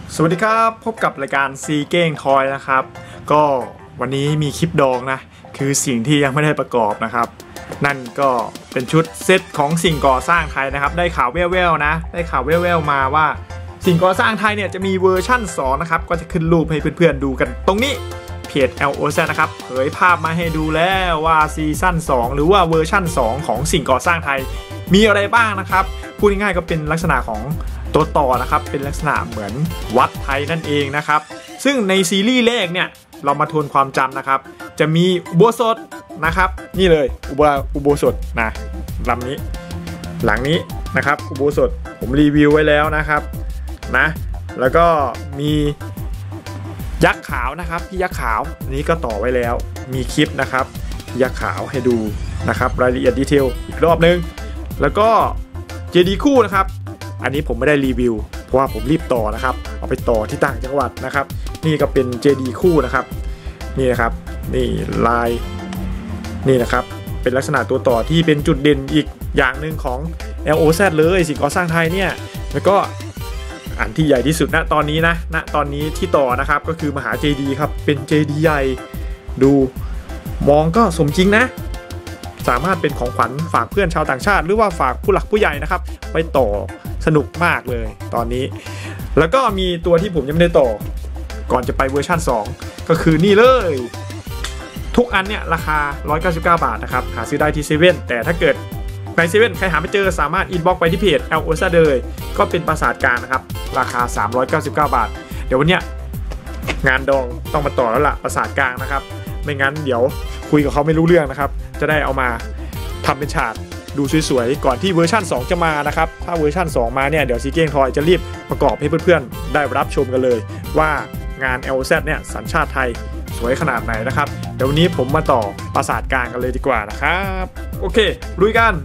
สวัสดีครับพบกับรายการซีเก้งทอยนะครับก็วันนี้มีคลิปดองนะคือสิ่งที่ยังไม่ได้ประกอบนะครับนั่นก็เป็นชุดเซตของสิ่งก่อสร้างไทยนะครับได้ข่าวแว่วๆนะได้ข่าวแว่วๆมาว่าสิ่งก่อสร้างไทยเนี่ยจะมีเวอร์ชั่น2นะครับก็จะขึ้นรูปให้เพื่อนๆดูกันตรงนี้เพจ LOZ นะครับเผยภาพมาให้ดูแล้วว่าซีซั่น2หรือว่าเวอร์ชั่น2ของสิ่งก่อสร้างไทยมีอะไรบ้างนะครับพูดง่ายๆก็เป็นลักษณะของตัวต่อนะครับเป็นลักษณะเหมือนวัดไทยนั่นเองนะครับซึ่งในซีรีส์แรกเนี่ยเรามาทวนความจำนะครับจะมีอุโบสถนะครับนี่เลยอุโบสถนะลำนี้หลังนี้นะครับอุโบสถผมรีวิวไว้แล้วนะครับนะแล้วก็มียักษ์ขาวนะครับพี่ยักษ์ขาวนี้ก็ต่อไว้แล้วมีคลิปนะครับยักษ์ขาวให้ดูนะครับรายละเอียดดีเทลอีกรอบนึงแล้วก็เจดีย์คู่นะครับอันนี้ผมไม่ได้รีวิวเพราะว่าผมรีบต่อนะครับเอาไปต่อที่ต่างจังหวัดนะครับนี่ก็เป็นเจดีย์คู่นะครับนี่นะครับนี่ลายนี่นะครับเป็นลักษณะตัวต่อที่เป็นจุดเด่นอีกอย่างหนึ่งของ LOZ เลยสิ่งก่อสร้างไทยเนี่ยแล้วก็อันที่ใหญ่ที่สุดณตอนนี้นะณตอนนี้ที่ต่อนะครับก็คือมหาเจดีย์ครับเป็นเจดีย์ใหญ่ดูมองก็สมจริงนะสามารถเป็นของขวัญฝากเพื่อนชาวต่างชาติหรือว่าฝากผู้หลักผู้ใหญ่นะครับไปต่อสนุกมากเลยตอนนี้แล้วก็มีตัวที่ผมยังไม่ได้ต่อก่อนจะไปเวอร์ชัน2ก็คือนี่เลยทุกอันเนี่ยราคา199 บาทนะครับหาซื้อได้ที่เซเว่นแต่ถ้าเกิดในเซเว่นใครหาไม่เจอสามารถอินบ็อกซ์ไปที่เพจ LOZ เลยก็เป็นปราสาทกลางนะครับราคา399 บาทเดี๋ยววันเนี้ยงานดองต้องมาต่อแล้วล่ะปราสาทกลางนะครับไม่งั้นเดี๋ยวคุยกับเขาไม่รู้เรื่องนะครับจะได้เอามาทำเป็นฉากดูสวยๆก่อนที่เวอร์ชัน2จะมานะครับถ้าเวอร์ชัน2มาเนี่ยเดี๋ยวซีเก้งทอยจะรีบประกอบให้เพื่อนๆได้รับชมกันเลยว่างาน LOZ เนี่ยสัญชาติไทยสวยขนาดไหนนะครับเดี๋ยววันนี้ผมมาต่อปราสาทกลางกันเลยดีกว่านะครับโอเคลุยกัน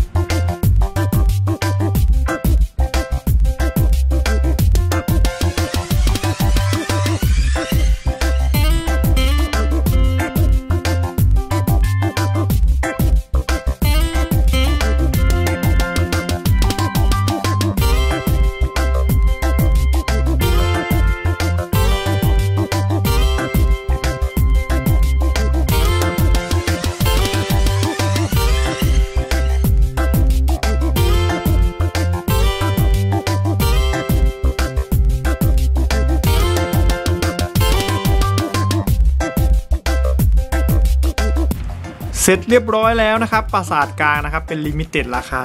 เสร็จเรียบร้อยแล้วนะครับปราสาทกลางนะครับเป็นลิมิเต็ดราคา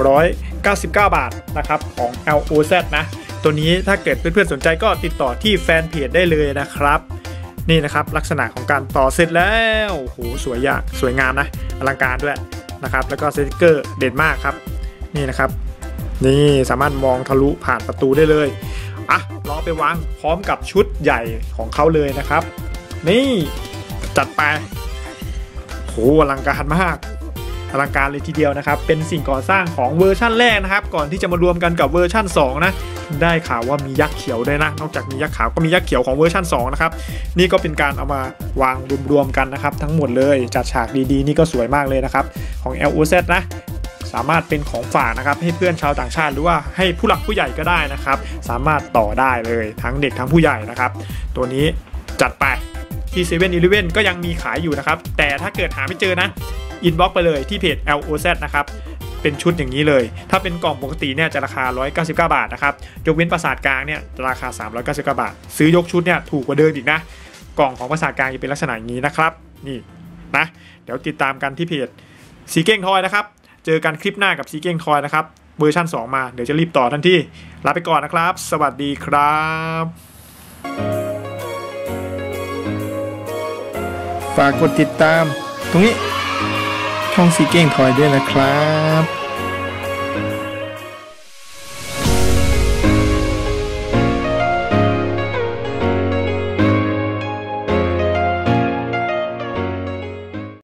399 บาทนะครับของ LOZ นะตัวนี้ถ้าเกิดเพื่อนๆสนใจก็ติดต่อที่แฟนเพจได้เลยนะครับนี่นะครับลักษณะของการต่อเสร็จแล้วโอ้โหสวยงามนะอลังการด้วยนะครับแล้วก็สติ๊กเกอร์เด่นมากครับนี่นะครับนี่สามารถมองทะลุผ่านประตูได้เลยอ่ะลองไปวางพร้อมกับชุดใหญ่ของเขาเลยนะครับนี่จัดไปโอ้อลังการมากอลังการเลยทีเดียวนะครับเป็นสิ่งก่อสร้างของเวอร์ชั่นแรกนะครับก่อนที่จะมารวมกันกับเวอร์ชั่น2นะได้ข่าวว่ามียักษ์เขียวด้วยนะนอกจากมียักษ์ขาวก็มียักษ์เขียวของเวอร์ชั่น2นะครับนี่ก็เป็นการเอามาวางรวมกันนะครับทั้งหมดเลยจัดฉากดีๆนี่ก็สวยมากเลยนะครับของ LOZ นะสามารถเป็นของฝากนะครับให้เพื่อนชาวต่างชาติหรือว่าให้ผู้หลักผู้ใหญ่ก็ได้นะครับสามารถต่อได้เลยทั้งเด็กทั้งผู้ใหญ่นะครับตัวนี้จัดไปที่7-Elevenก็ยังมีขายอยู่นะครับแต่ถ้าเกิดหาไม่เจอนะอินบ็อกซ์ไปเลยที่เพจ LOZ นะครับเป็นชุดอย่างนี้เลยถ้าเป็นกล่องปกติเนี่ยจะราคา199 บาทนะครับยกเว้นปราสาทกลางเนี่ยราคา399 บาทซื้อยกชุดเนี่ยถูกกว่าเดิมอีกนะกล่องของปราสาทกลางจะเป็นลักษณะอย่างนี้นะครับนี่นะเดี๋ยวติดตามกันที่เพจซีเก้งทอยนะครับเจอกันคลิปหน้ากับซีเก้งทอยนะครับเวอร์ชัน2มาเดี๋ยวจะรีบต่อทันทีลาไปก่อนนะครับสวัสดีครับฝากกดติดตามตรงนี้ช่องซีเก้งทอยด้วยนะครับ